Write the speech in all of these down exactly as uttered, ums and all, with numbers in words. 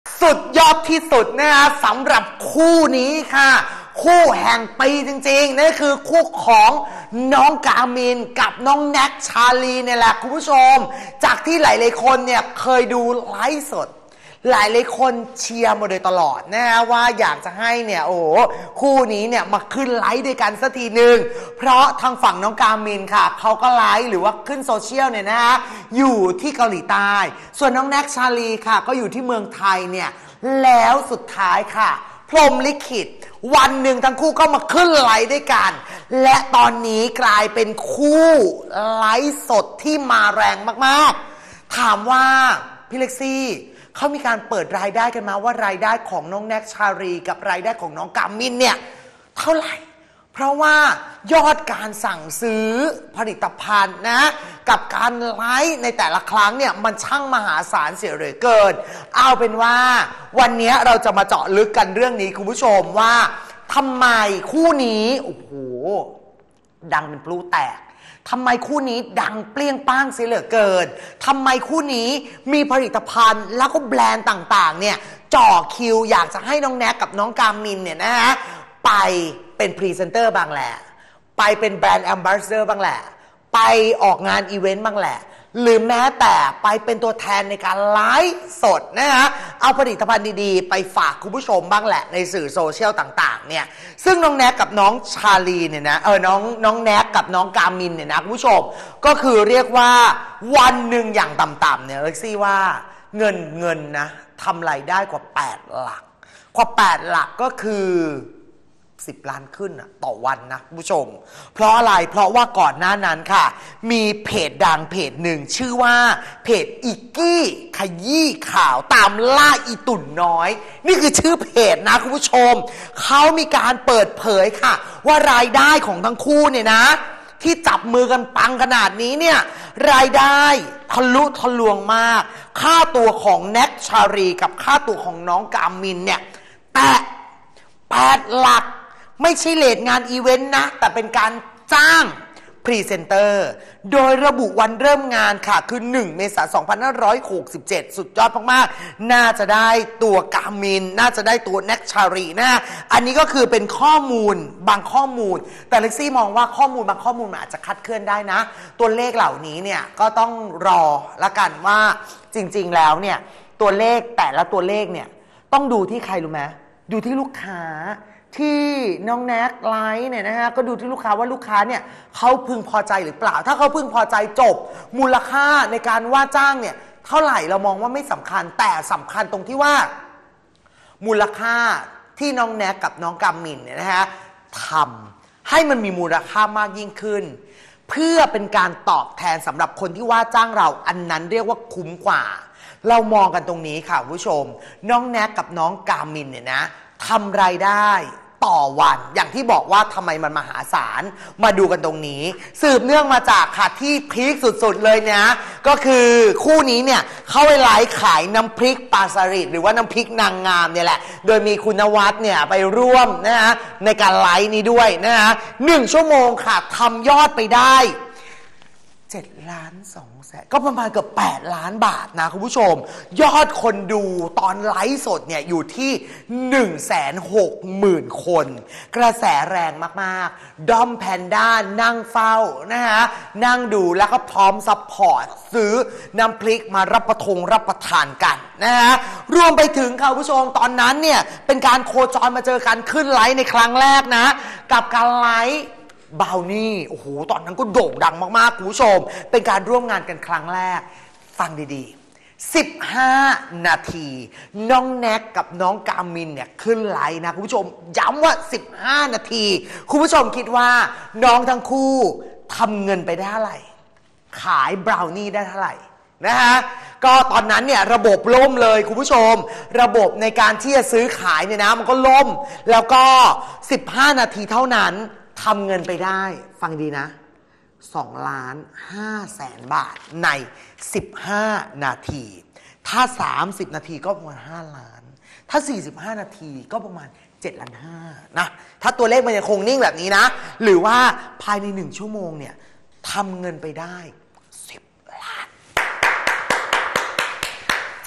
สุดยอดที่สุดนะฮะสำหรับคู่นี้ค่ะคู่แห่งปีจริงๆนั่นคือคู่ของน้องกามินกับน้องแน็กชาลีเนี่ยแหละคุณผู้ชมจากที่หลายๆคนเนี่ยเคยดูไลฟ์สดหลายหลายคนเชียร์มาโดยตลอดนะฮะว่าอยากจะให้เนี่ยโอ้คู่นี้เนี่ยมาขึ้นไลฟ์ด้วยกันสักทีหนึ่งเพราะทางฝั่งน้องกามินค่ะเขาก็ไลฟ์หรือว่าขึ้นโซเชียลเนี่ยนะฮะอยู่ที่เกาหลีใต้ส่วนน้องแน็กชาลีค่ะก็อยู่ที่เมืองไทยเนี่ยแล้วสุดท้ายค่ะพรหมลิขิตวันหนึ่งทั้งคู่ก็มาขึ้นไลฟ์ด้วยกันและตอนนี้กลายเป็นคู่ไลฟ์สดที่มาแรงมากๆถามว่าพี่เล็กซี่เขามีการเปิดรายได้กันมาว่ารายได้ของน้องแน็กชาลีกับรายได้ของน้องกามินเนี่ยเท่าไหร่เพราะว่ายอดการสั่งซื้อผลิตภัณฑ์นะกับการไลฟ์ในแต่ละครั้งเนี่ยมันช่างมหาศาลเสียเหลือเกินเอาเป็นว่าวันนี้เราจะมาเจาะลึกกันเรื่องนี้คุณผู้ชมว่าทำไมคู่นี้โอ้โหดังเป็นพลุแตกทำไมคู่นี้ดังเปรี้ยงป้างเสียเหลือเกินทำไมคู่นี้มีผลิตภัณฑ์แล้วก็แบรนด์ต่างๆเนี่ยจ่อคิวอยากจะให้น้องแน็กกับน้องกามินเนี่ยนะฮะไปเป็นพรีเซนเตอร์บางแหละไปเป็นแบรนด์แอมบาสเดอร์บางแหละไปออกงานอีเวนต์บางแหละหรือแม้แต่ไปเป็นตัวแทนในการไลฟ์สดนะฮะเอาผลิตภัณฑ์ดีๆไปฝากคุณผู้ชมบ้างแหละในสื่อโซเชียลต่างๆเนี่ยซึ่งน้องแน็กกับน้องชาลีเนี่ยนะเออน้องน้องแน็กกับน้องกามินเนี่ยนะคุณผู้ชมก็คือเรียกว่าวันหนึ่งอย่างต่ำๆเนี่ยเล็กซี่ว่าเงินเงินนะทำรายได้กว่าแปดหลักกว่าแปดหลักก็คือสิบล้านขึ้นอะต่อวันนะผู้ชมเพราะอะไรเพราะว่าก่อนหน้านั้นค่ะมีเพจดังเพจหนึ่งชื่อว่าเพจอิกกี้ขยี้ข่าวตามล่าอีตุ่นน้อยนี่คือชื่อเพจนะคุณผู้ชมเขามีการเปิดเผยค่ะว่ารายได้ของทั้งคู่เนี่ยนะที่จับมือกันปังขนาดนี้เนี่ยรายได้ทะลุทะลวงมากค่าตัวของแน็กชาลีกับค่าตัวของน้องกามินเนี่ยแตะแปดหลักไม่ใช่เลทงานอีเวนต์นะแต่เป็นการจ้างพรีเซนเตอร์โดยระบุวันเริ่มงานค่ะคือหนึ่งเมษายนสองพันห้าร้อยหกสิบเจ็ดสุดยอดมากๆน่าจะได้ตัวกามินน่าจะได้ตัวแน็กชาลีนะอันนี้ก็คือเป็นข้อมูลบางข้อมูลแต่เล็กซี่มองว่าข้อมูลบางข้อมูลมันอาจจะคลาดเคลื่อนได้นะตัวเลขเหล่านี้เนี่ยก็ต้องรอละกันว่าจริงๆแล้วเนี่ยตัวเลขแต่ละตัวเลขเนี่ยต้องดูที่ใครรู้ไหมดูที่ลูกค้าที่น้องแน็กไลฟ์เนี่ยนะฮะก็ดูที่ลูกค้าว่าลูกค้าเนี่ยเขาพึงพอใจหรือเปล่าถ้าเขาพึงพอใจจบมูลค่าในการว่าจ้างเนี่ยเท่าไหร่เรามองว่าไม่สำคัญแต่สำคัญตรงที่ว่ามูลค่าที่น้องแน็กกับน้องกามินเนี่ยนะฮะทำให้มันมีมูลค่ามากยิ่งขึ้นเพื่อเป็นการตอบแทนสำหรับคนที่ว่าจ้างเราอันนั้นเรียกว่าคุ้มกว่าเรามองกันตรงนี้ค่ะผู้ชมน้องแน็กกับน้องกามินเนี่ยนะทำรายได้ต่อวันอย่างที่บอกว่าทำไมมันมหาศาลมาดูกันตรงนี้สืบเนื่องมาจากค่ะที่พีคสุดๆเลยนะก็คือคู่นี้เนี่ยเขาไปไลฟ์ขายน้ำพริกปลาสลิดหรือว่าน้ำพริกนางงามเนี่ยแหละโดยมีคุณนวัดเนี่ยไปร่วมนะฮะในการไลฟ์นี้ด้วยนะฮะหนึ่งชั่วโมงค่ะทำยอดไปได้เจ็ดล้านสองแสนก็ประมาณเกือบแปดล้านบาทนะคุณผู้ชมยอดคนดูตอนไลฟ์สดเนี่ยอยู่ที่ หนึ่งแสนหกหมื่น คนกระแสแรงมากๆดอมแพนด้านั่งเฝ้านะฮะนั่งดูแล้วก็พร้อมซัพพอร์ตซื้อน้ำพริกมารับประทงรับประทานกันนะฮะรวมไปถึงค่ะคุณผู้ชมตอนนั้นเนี่ยเป็นการโคจรมาเจอกันขึ้นไลฟ์ในครั้งแรกนะกับการไลฟ์บาวนี่โอ้โหตอนนั้นก็โด่งดังมากๆคุณผู้ชมเป็นการร่วมงานกันครั้งแรกฟังดีๆสิบห้านาทีน้องแน็กกับน้องกามินเนี่ยขึ้นไลฟ์นะคุณผู้ชมย้ำว่าสิบห้านาทีคุณผู้ชมคิดว่าน้องทั้งคู่ทำเงินไปได้เท่าไหร่ขายบราวนี่ได้เท่าไหร่นะฮะก็ตอนนั้นเนี่ยระบบล่มเลยคุณผู้ชมระบบในการที่จะซื้อขายเนี่ยนะมันก็ล่มแล้วก็สิบห้านาทีเท่านั้นทำเงินไปได้ฟังดีนะสองล้านห้าแสนบาทในสิบห้านาทีถ้าสามสิบนาทีก็ประมาณห้าล้านถ้าสี่สิบห้านาทีก็ประมาณเจ็ดล้านห้านะถ้าตัวเลขมันยังคงนิ่งแบบนี้นะหรือว่าภายในหนึ่งชั่วโมงเนี่ยทำเงินไปได้สิบล้าน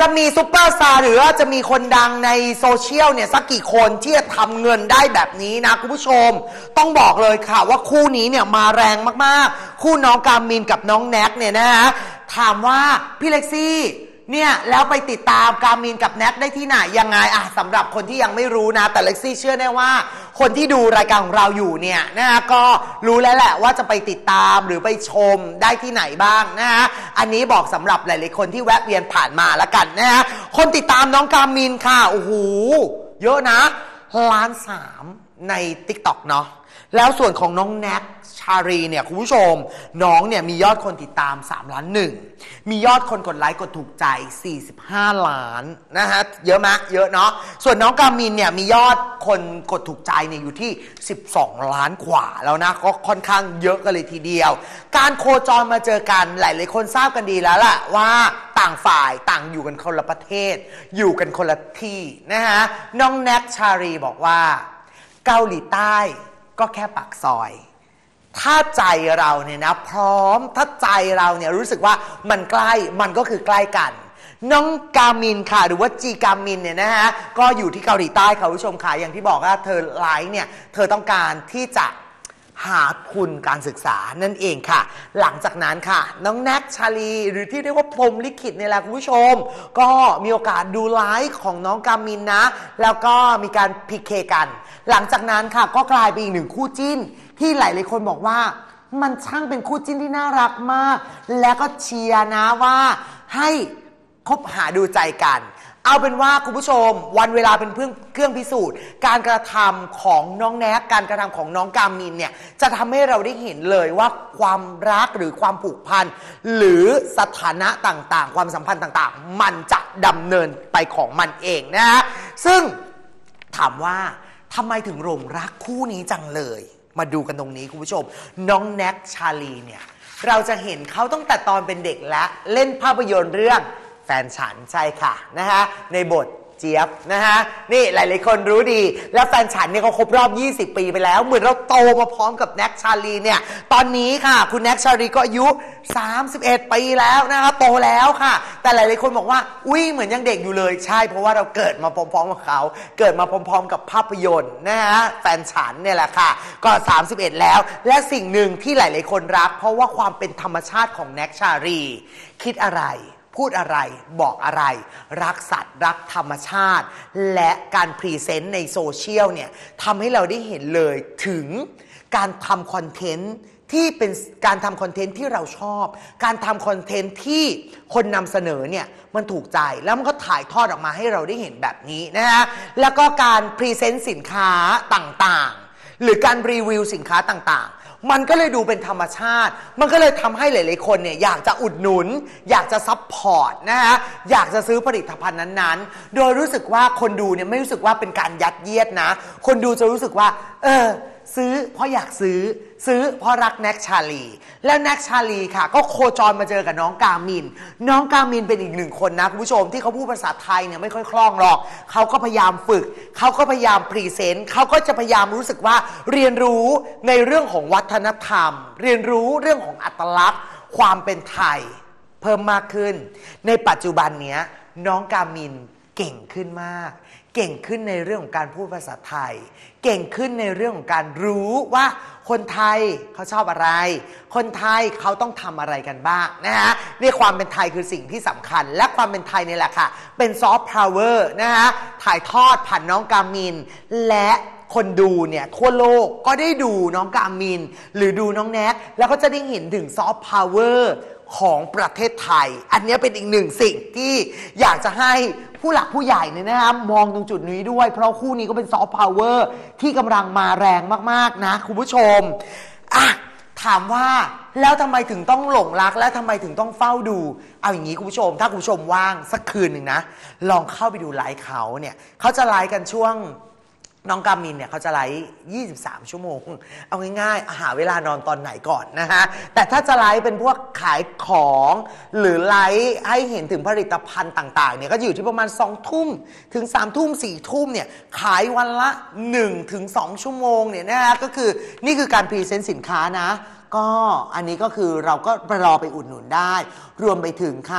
จะมีซุปเปอร์สตาร์หรือว่าจะมีคนดังในโซเชียลเนี่ยสักกี่คนที่จะทำเงินได้แบบนี้นะคุณผู้ชมต้องบอกเลยค่ะว่าคู่นี้เนี่ยมาแรงมากๆคู่น้องกามินกับน้องแน็กเนี่ยนะฮะถามว่าพี่เล็กซี่เนี่ยแล้วไปติดตามกามินกับแน็กได้ที่ไหนยังไงอะสำหรับคนที่ยังไม่รู้นะแต่เล็กซี่เชื่อแน่ว่าคนที่ดูรายการของเราอยู่เนี่ยนะฮะก็รู้แล้วแหละว่าจะไปติดตามหรือไปชมได้ที่ไหนบ้างนะฮะอันนี้บอกสำหรับหลายๆคนที่แวะเวียนผ่านมาแล้วกันนะฮะคนติดตามน้องกามินค่ะโอ้โหเยอะนะล้านสามใน ติ๊กต็อก เนาะแล้วส่วนของน้องแน็กชารีเนี่ยคุณผู้ชมน้องเนี่ยมียอดคนติดตามสามล้านหนึ่งมียอดคนกดไลค์กดถูกใจสี่สิบห้าล้านนะฮะเยอะมากเยอะเนาะส่วนน้องกามินเนี่ยมียอดคนกดถูกใจเนี่ยอยู่ที่สิบสองล้านกว่าแล้วนะก็ค่อนข้างเยอะกันเลยทีเดียวการโคจรมาเจอกันหลายๆคนทราบกันดีแล้วล่ะว่าต่างฝ่ายต่างอยู่กันคนละประเทศอยู่กันคนละที่นะฮะน้องแน็กชารีบอกว่าเกาหลีใต้ก็แค่ปากซอยถ้าใจเราเนี่ยนะพร้อมถ้าใจเราเนี่ยรู้สึกว่ามันใกล้มันก็คือใกล้กันน้องกามินค่ะหรือว่าจีกามินเนี่ยนะฮะก็อยู่ที่เกาหลีใต้ค่ะผู้ชมค่ะอย่างที่บอกว่าเธอไลฟ์เนี่ยเธอต้องการที่จะหาทุนการศึกษานั่นเองค่ะหลังจากนั้นค่ะน้องแน็กชาลีหรือที่เรียกว่าพรหมลิขิตเนี่ยแหละคุณผู้ชมก็มีโอกาสดูไลฟ์ของน้องกามินนะแล้วก็มีการพีเคกันหลังจากนั้นค่ะก็กลายเป็นอีกหนึ่งคู่จิ้นที่หลายๆคนบอกว่ามันช่างเป็นคู่จิ้นที่น่ารักมากและก็เชียร์นะว่าให้คบหาดูใจกันเอาเป็นว่าคุณผู้ชมวันเวลาเป็นเครื่องเครื่องพิสูจน์การกระทำของน้องแน็กการกระทำของน้องกามินเนี่ยจะทำให้เราได้เห็นเลยว่าความรักหรือความผูกพันหรือสถานะต่างๆความสัมพันธ์ต่างๆมันจะดำเนินไปของมันเองนะฮะซึ่งถามว่าทำไมถึงหลงรักคู่นี้จังเลยมาดูกันตรงนี้คุณผู้ชมน้องแน็กชาลีเนี่ยเราจะเห็นเขาตั้งแต่ตอนเป็นเด็กและเล่นภาพยนตร์เรื่องแฟนฉันใช่ค่ะนะฮะในบทเจี๊ยบนะฮะนี่หลายๆคนรู้ดีแล้วแฟนฉันเนี่ยเขาครบรอบยี่สิบปีไปแล้วเหมือนเราโตมาพร้อมกับแน็กชาลีเนี่ยตอนนี้ค่ะคุณแน็กชาลีก็อายุสามสิบเอ็ดปีแล้วนะคะโตแล้วค่ะแต่หลายๆคนบอกว่าอุ้ยเหมือนยังเด็กอยู่เลยใช่เพราะว่าเราเกิดมาพร้อมๆกับเขาเกิดมาพร้อมๆกับภาพยนตร์นะฮะแฟนฉันเนี่ยแหละค่ะก็สามสิบเอ็ดแล้วและสิ่งหนึ่งที่หลายๆคนรักเพราะว่าความเป็นธรรมชาติของแน็กชาลีคิดอะไรพูดอะไรบอกอะไรรักสัตว์รักธรรมชาติและการพรีเซนต์ในโซเชียลเนี่ยทำให้เราได้เห็นเลยถึงการทำคอนเทนต์ที่เป็นการทำคอนเทนต์ที่เราชอบการทำคอนเทนต์ที่คนนำเสนอเนี่ยมันถูกใจแล้วมันก็ถ่ายทอดออกมาให้เราได้เห็นแบบนี้นะฮะแล้วก็การพรีเซนต์สินค้าต่างๆหรือการรีวิวสินค้าต่างๆมันก็เลยดูเป็นธรรมชาติมันก็เลยทำให้หลายๆคนเนี่ยอยากจะอุดหนุนอยากจะซัพพอร์ตนะฮะอยากจะซื้อผลิตภัณฑ์นั้นๆโดยรู้สึกว่าคนดูเนี่ยไม่รู้สึกว่าเป็นการยัดเยียดนะคนดูจะรู้สึกว่าเออซื้อเพราะอยากซื้อซื้อเพราะรักแน็กชาลีแล้วแน็กชาลีค่ะก็โคจรมาเจอกับน้องกามินน้องกามินเป็นอีกหนึ่งคนนะคุณผู้ชมที่เขาพูดภาษาไทยเนี่ยไม่ค่อยคล่องหรอกเขาก็พยายามฝึกเขาก็พยายามพรีเซนต์เขาก็จะพยายามรู้สึกว่าเรียนรู้ในเรื่องของวัฒนธรรมเรียนรู้เรื่องของอัตลักษณ์ความเป็นไทยเพิ่มมากขึ้นในปัจจุบันเนี้ยน้องกามินเก่งขึ้นมากเก่งขึ้นในเรื่องของการพูดภาษาไทยเก่งขึ้นในเรื่องของการรู้ว่าคนไทยเขาชอบอะไรคนไทยเขาต้องทำอะไรกันบ้างนะฮะเรียกความเป็นไทยคือสิ่งที่สำคัญและความเป็นไทยนี่แหละค่ะเป็นซอฟต์พาวเวอร์นะฮะถ่ายทอดผ่านน้องกามินและคนดูเนี่ยทั่วโลกก็ได้ดูน้องกามินหรือดูน้องแน็กแล้วก็จะได้เห็นถึงซอฟต์พาวเวอร์ของประเทศไทยอันนี้เป็นอีกหนึ่งสิ่งที่อยากจะให้ผู้หลักผู้ใหญ่เนี่ยนะครับมองตรงจุดนี้ด้วยเพราะคู่นี้ก็เป็นซอฟต์พาวเวอร์ที่กำลังมาแรงมากๆนะคุณผู้ชมอ่ะถามว่าแล้วทำไมถึงต้องหลงรักและทำไมถึงต้องเฝ้าดูเอาอย่างนี้คุณผู้ชมถ้าคุณผู้ชมว่างสักคืนหนึ่งนะลองเข้าไปดูไลฟ์เขาเนี่ยเขาจะไลฟ์กันช่วงน้องกามินเนี่ยเขาจะไลฟ์ยี่สิบสามชั่วโมงเอาง่ายๆหาเวลานอนตอนไหนก่อนนะฮะแต่ถ้าจะไลฟ์เป็นพวกขายของหรือไลฟ์ให้เห็นถึงผลิตภัณฑ์ต่างๆเนี่ยก็อยู่ที่ประมาณสองทุ่มถึงสามทุ่มสี่ทุ่มเนี่ยขายวันละหนึ่งถึงสองชั่วโมงเนี่ยนะฮะก็คือนี่คือการพรีเซนต์สินค้านะก็อันนี้ก็คือเราก็รอไปอุดหนุนได้รวมไปถึงค่ะ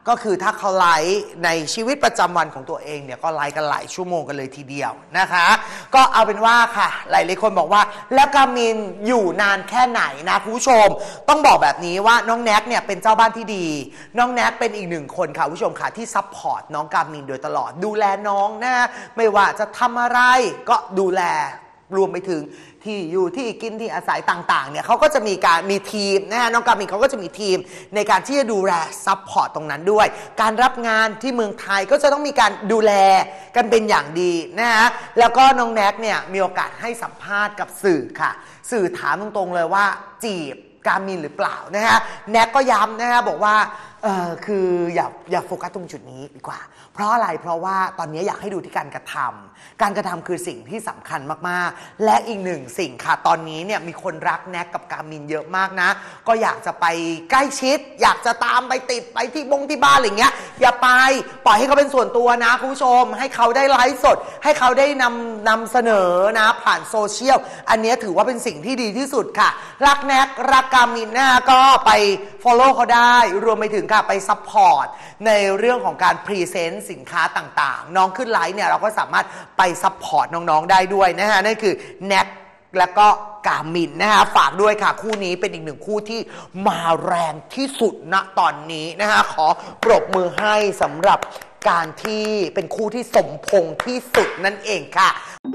ก็คือถ้าเขาไลฟ์ในชีวิตประจำวันของตัวเองเนี่ยก็ไลฟ์กันหลายชั่วโมงกันเลยทีเดียวนะคะก็เอาเป็นว่าค่ะหลายๆคนบอกว่าแล้วกามินอยู่นานแค่ไหนนะคุณผู้ชมต้องบอกแบบนี้ว่าน้องแน็กเนี่ยเป็นเจ้าบ้านที่ดีน้องแน็กเป็นอีกหนึ่งคนค่ะคุณผู้ชมค่ะที่ซัพพอร์ตน้องกามินโดยตลอดดูแลน้องนะไม่ว่าจะทำอะไรก็ดูแลรวมไปถึงที่อยู่ที่กินที่อาศัยต่างๆเนี่ยเขาก็จะมีการมีทีมนะฮะน้องกามินเขาก็จะมีทีมในการที่จะดูแลซัพพอร์ตตรงนั้นด้วยการรับงานที่เมืองไทยก็จะต้องมีการดูแลกันเป็นอย่างดีนะฮะแล้วก็น้องแน็กเนี่ยมีโอกาสให้สัมภาษณ์กับสื่อค่ะสื่อถามตรงๆเลยว่าจีบกามินหรือเปล่านะฮะแน็กก็ย้ำนะฮะบอกว่าเออคืออย่าอย่าโฟกัสตรงจุดนี้ดีกว่าเพราะอะไรเพราะว่าตอนนี้อยากให้ดูที่การกระทำการกระทำคือสิ่งที่สำคัญมากๆและอีกหนึ่งสิ่งค่ะตอนนี้เนี่ยมีคนรักแน็กกับกามินเยอะมากนะก็อยากจะไปใกล้ชิดอยากจะตามไปติดไปที่บงที่บ้านอะไรเงี้ยอย่าไปปล่อยให้เขาเป็นส่วนตัวนะคุณผู้ชมให้เขาได้ไลฟ์สดให้เขาได้นำนำเสนอนะผ่านโซเชียลอันนี้ถือว่าเป็นสิ่งที่ดีที่สุดค่ะรักแน็กรักกามินนะก็ไป follow เขาได้รวมไปถึงค่ะไปซัพพอร์ตในเรื่องของการพรีเซนต์สินค้าต่างๆน้องขึ้นไลฟ์เนี่ยเราก็สามารถไปซัพพอร์ตน้องๆได้ด้วยนะฮะนั่นคือแน็กแล้วก็กามินนะฮะฝากด้วยค่ะคู่นี้เป็นอีกหนึ่งคู่ที่มาแรงที่สุดณตอนนี้นะฮะขอปรบมือให้สำหรับการที่เป็นคู่ที่สมพงษ์ที่สุดนั่นเองค่ะ